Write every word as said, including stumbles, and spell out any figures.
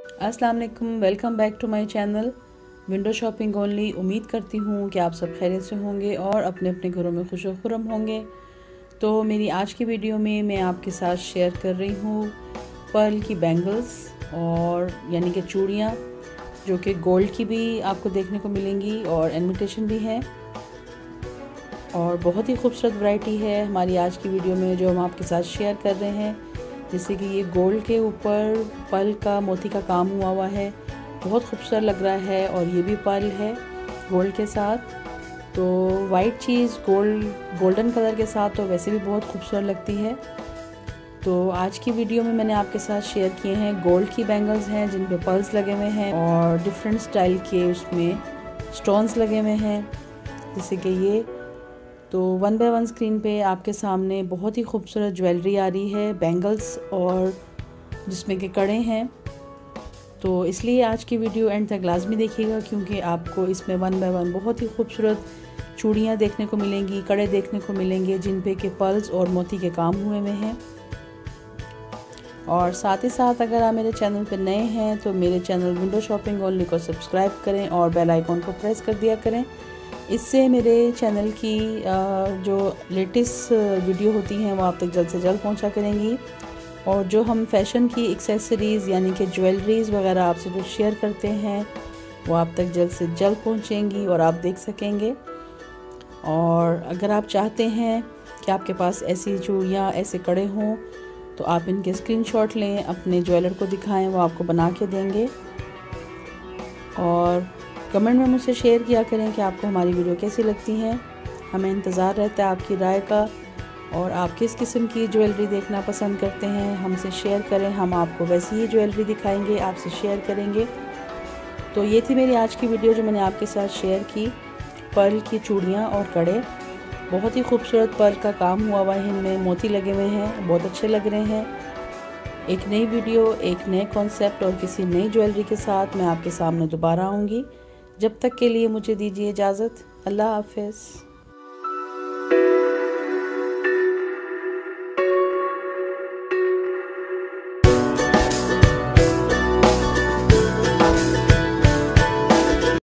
अस्सलाम वालेकुम, welcome back to my channel window shopping only. उम्मीद करती हूँ कि आप सब खैरियत से होंगे और अपने अपने घरों में खुश और खुरम होंगे। तो मेरी आज की वीडियो में मैं आपके साथ शेयर कर रही हूँ पर्ल की बैंगल्स और यानी कि चूड़ियाँ, जो कि गोल्ड की भी आपको देखने को मिलेंगी और इमिटेशन भी है और बहुत ही खूबसूरत वैरायटी है हमारी आज की वीडियो में जो हम आपके साथ शेयर कर रहे हैं। जैसे कि ये गोल्ड के ऊपर पर्ल का मोती का काम हुआ हुआ है, बहुत खूबसूरत लग रहा है। और ये भी पर्ल है गोल्ड के साथ, तो वाइट चीज़ गोल्ड गोल्डन कलर के साथ तो वैसे भी बहुत खूबसूरत लगती है। तो आज की वीडियो में मैंने आपके साथ शेयर किए हैं गोल्ड की बैंगल्स हैं जिन पे पर्ल्स लगे हुए हैं और डिफरेंट स्टाइल के उसमें स्टोन्स लगे हुए हैं, जैसे कि ये। तो वन बाय वन स्क्रीन पे आपके सामने बहुत ही खूबसूरत ज्वेलरी आ रही है, बैंगल्स और जिसमें के कड़े हैं। तो इसलिए आज की वीडियो एंड तक लाजमी देखिएगा, क्योंकि आपको इसमें वन बाय वन बहुत ही खूबसूरत चूड़ियाँ देखने को मिलेंगी, कड़े देखने को मिलेंगे जिन पे के पर्ल्स और मोती के काम हुए हुए हैं। और साथ ही साथ अगर आप मेरे चैनल पर नए हैं तो मेरे चैनल विंडो शॉपिंग ओनली को सब्सक्राइब करें और बेल आइकॉन को प्रेस कर दिया करें। इससे मेरे चैनल की जो लेटेस्ट वीडियो होती हैं वो आप तक जल्द से जल्द पहुंचा करेंगी। और जो हम फैशन की एक्सेसरीज़ यानी कि ज्वेलरीज़ वगैरह आपसे जो शेयर करते हैं वो आप तक जल्द से जल्द पहुंचेंगी और आप देख सकेंगे। और अगर आप चाहते हैं कि आपके पास ऐसी चूड़ियाँ ऐसे कड़े हों तो आप इनके स्क्रीनशॉट लें, अपने ज्वेलर को दिखाएं, वो आपको बना के देंगे। और कमेंट में मुझसे शेयर किया करें कि आपको हमारी वीडियो कैसी लगती हैं। हमें इंतज़ार रहता है आपकी राय का, और आप किस किस्म की ज्वेलरी देखना पसंद करते हैं हमसे शेयर करें, हम आपको वैसी ही ज्वेलरी दिखाएंगे, आपसे शेयर करेंगे। तो ये थी मेरी आज की वीडियो जो मैंने आपके साथ शेयर की, पर्ल की चूड़ियाँ और कड़े। बहुत ही खूबसूरत पर्ल का काम हुआ हुआ है, इनमें मोती लगे हुए हैं, बहुत अच्छे लग रहे हैं। एक नई वीडियो, एक नए कॉन्सेप्ट और किसी नई ज्वेलरी के साथ मैं आपके सामने दोबारा आऊँगी। जब तक के लिए मुझे दीजिए इजाज़त। अल्लाह हाफ़िज़।